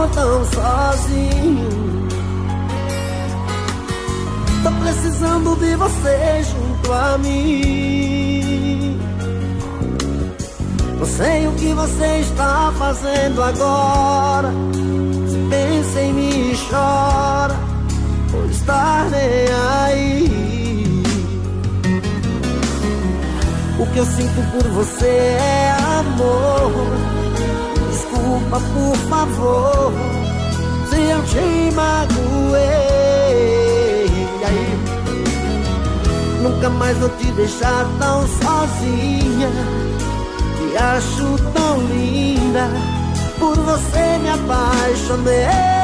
tão sozinho. Tô precisando de você junto a mim. Não sei o que você está fazendo agora. Se pensa em mim e chora por estar nem aí. O que eu sinto por você é amor. Desculpa, por favor, se eu te magoei. E aí? Nunca mais vou te deixar tão sozinha. Te acho tão linda, por você me apaixonei.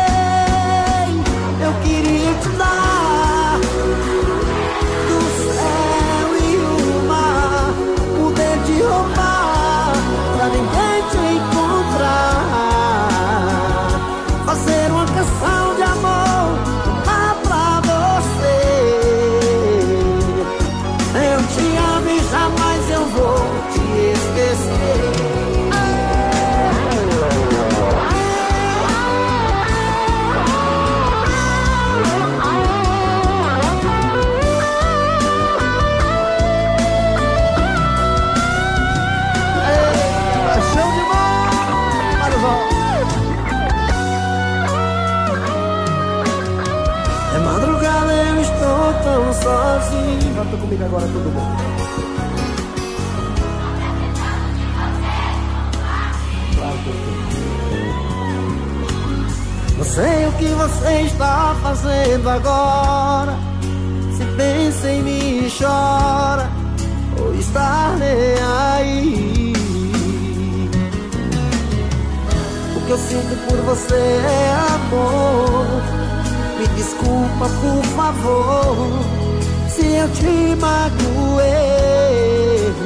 Eu queria te dar do céu e o mar, poder te roubar pra ninguém te encontrar, fazer uma canção de amor pra você. Eu te amo e jamais eu vou te esquecer. É madrugada, eu estou tão sozinho. Canta comigo agora, todo mundo. Não sei o que você está fazendo agora. Se pensa em mim e chora ou está nem aí. O que eu sinto por você é amor. Me desculpa, por favor, se eu te magoei.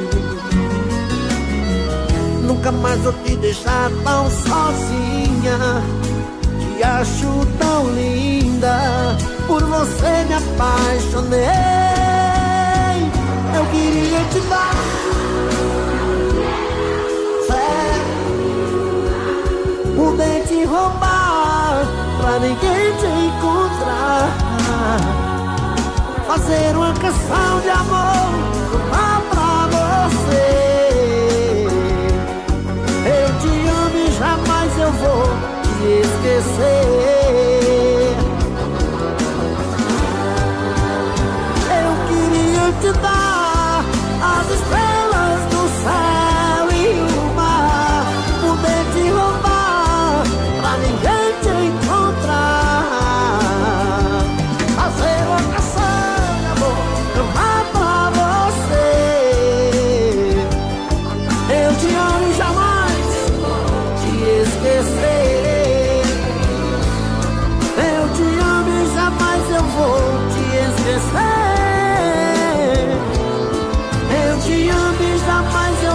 Nunca mais vou te deixar tão sozinha. Te acho tão linda, por você me apaixonei. Eu queria te dar fé, poder te roubar pra ninguém te encontrar, fazer uma canção de amor pra você. Eu te amo e jamais eu vou te esquecer. Eu queria te dar as estrelas do céu e o mar, poder te roubar pra ninguém te encontrar, fazer uma canção de amor pra você. Eu te amo e jamais te esquecer. Eu te amo e jamais eu vou te esquecer. Eu te amo e jamais eu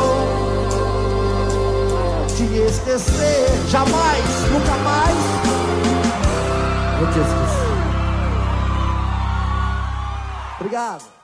vou te esquecer. Jamais, nunca mais vou te esquecer. Obrigado.